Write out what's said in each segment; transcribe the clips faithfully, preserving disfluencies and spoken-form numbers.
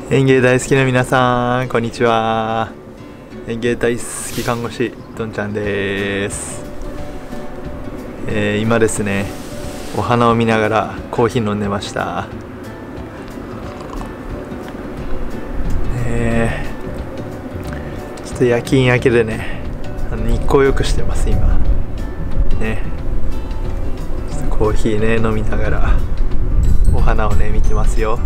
園芸大好きな皆さん、こんにちは。園芸大好き看護師どんちゃんです。えー、今ですね、お花を見ながらコーヒー飲んでました。えー、ちょっと夜勤明けでね、あの日光浴してます今ね。ちょっとコーヒーね飲みながらお花をね見てますよ。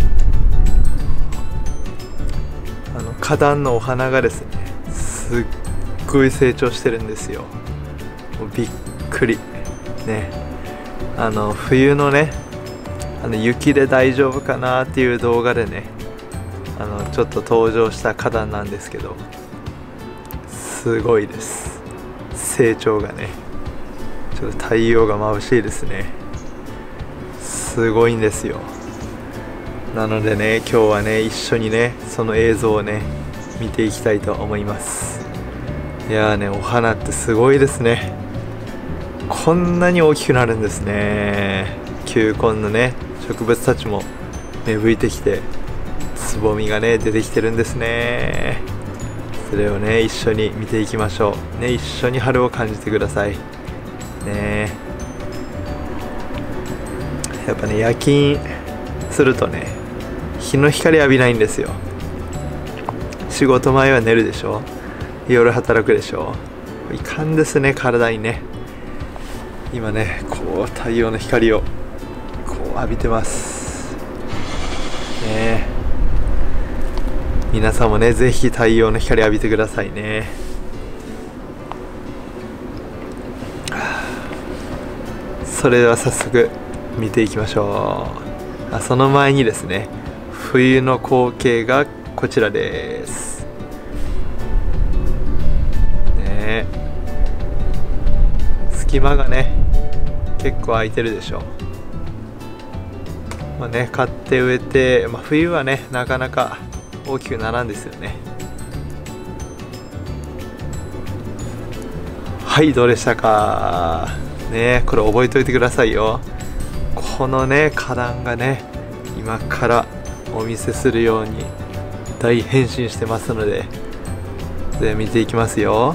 あの花壇のお花がですね、すっごい成長してるんですよ。もうびっくりね。あの冬のね、あの雪で大丈夫かなっていう動画でね、あのちょっと登場した花壇なんですけど、すごいです。成長がね、ちょっと太陽が眩しいですね。すごいんですよ。なのでね、今日はね一緒にねその映像をね見ていきたいと思います。いやーね、お花ってすごいですね。こんなに大きくなるんですね。球根のね植物たちも芽吹いてきて、つぼみがね出てきてるんですね。それをね一緒に見ていきましょうね。一緒に春を感じてくださいね。やっぱね夜勤するとね日の光浴びないんですよ。仕事前は寝るでしょ、夜働くでしょ。いかんですね、体にね。今ねこう太陽の光をこう浴びてますね。皆さんもねぜひ太陽の光浴びてくださいね。それでは早速見ていきましょう。あ、その前にですね、冬の光景がこちらです。ね、隙間がね結構空いてるでしょ。まあね、買って植えて、まあ、冬はねなかなか大きくならんですよね。はい、どうでしたかね。これ覚えておいてくださいよ。このね花壇がね今からお見せするように大変身してますので、で見ていきますよ。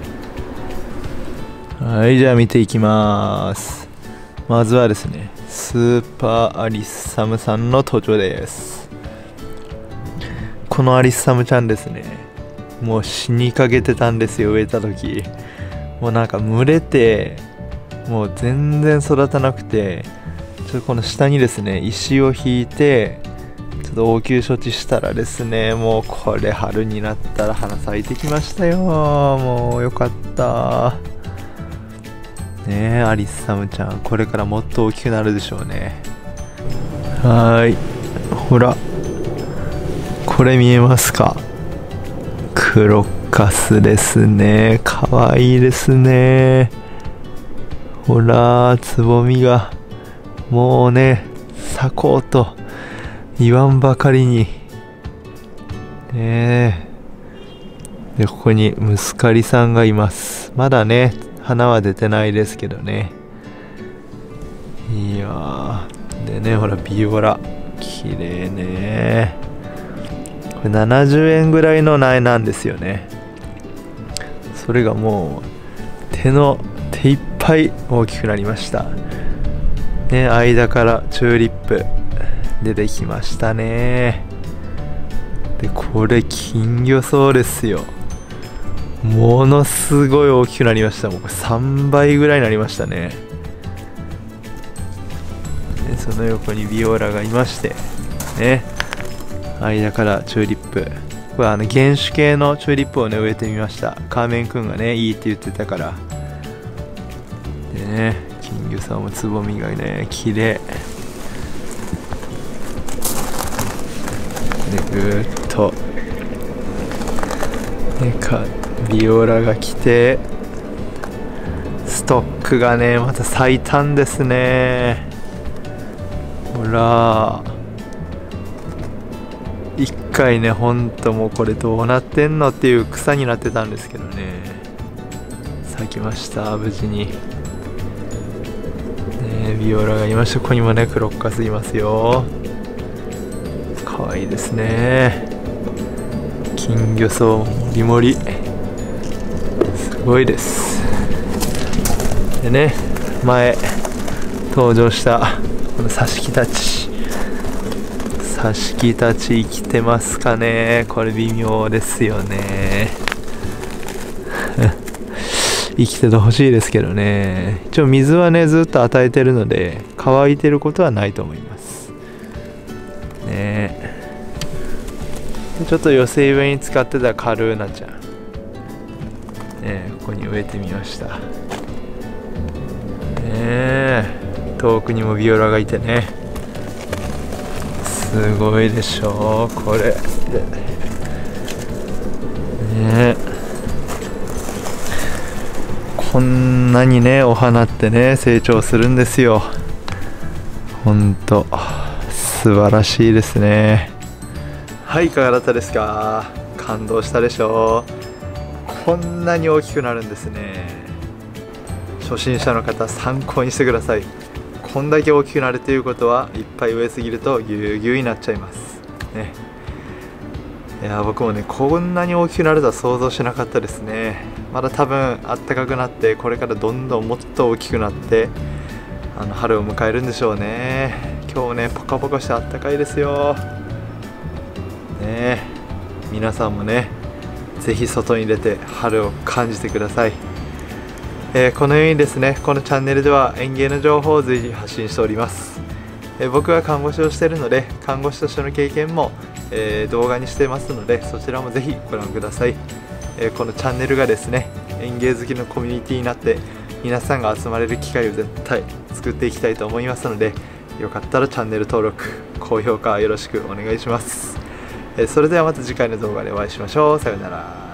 はい、じゃあ見ていきます。まずはですね、スーパーアリッサムさんの登場です。このアリッサムちゃんですね、もう死にかけてたんですよ。植えた時もうなんか蒸れて、もう全然育たなくて、ちょっとこの下にですね石を引いてちょっと応急処置したらですね、もうこれ春になったら花咲いてきましたよ。もうよかったね。えアリッサムちゃんこれからもっと大きくなるでしょうね。はーい、ほらこれ見えますか。クロッカスですね。かわいいですね。ほらつぼみがもうね咲こうと言わんばかりにね。でここにムスカリさんがいます。まだね花は出てないですけどね。いやーでね、ほらビオラ綺麗ね。これななじゅうえんぐらいの苗なんですよね。それがもう手の手いっぱい大きくなりましたね。間からチューリップ出てきましたね。でこれ金魚草ですよ。ものすごい大きくなりました。もうこれさんばいぐらいになりましたね。でその横にビオラがいましてね、間からチューリップ、これあの原種系のチューリップをね植えてみました。カーメンくんがねいいって言ってたから。でね、金魚さんもつぼみがね綺麗で、ぐーっとねかビオラが来て、ストックがねまた咲いたんですね。ほら一回ね、ほんともうこれどうなってんのっていう草になってたんですけどね、咲きました無事にね。ビオラがいました。ここにもねクロッカスいますよ。か可愛いですね。金魚草もりもり、すごいです。でね、前登場したこの挿し木たち、挿し木たち生きてますかね。これ微妙ですよね。生きててほしいですけどね。一応水はねずっと与えてるので乾いてることはないと思いますね。ちょっと寄せ植えに使ってたカルーナちゃんね、ここに植えてみましたね。遠くにもビオラがいてね、すごいでしょこれね。こんなにねお花ってね成長するんですよ。ほんと素晴らしいですね。はい、いかがだったですか。感動したでしょう。こんなに大きくなるんですね。初心者の方参考にしてください。こんだけ大きくなるということはいっぱい植えすぎるとぎゅうぎゅうになっちゃいますね。いや僕もねこんなに大きくなるとは想像しなかったですね。まだ多分あったかくなってこれからどんどんもっと大きくなってあの春を迎えるんでしょうね。今日ねポカポカしてあったかいですよね。皆さんもねぜひ外に出て春を感じてください。えー、このようにですねこのチャンネルでは園芸の情報を随時発信しております。えー、僕は看護師をしているので看護師としての経験も、えー、動画にしてますのでそちらもぜひご覧ください。えー、このチャンネルがですね園芸好きのコミュニティになって皆さんが集まれる機会を絶対作っていきたいと思いますので、よかったらチャンネル登録高評価よろしくお願いします。えー、それではまた次回の動画でお会いしましょう。さようなら。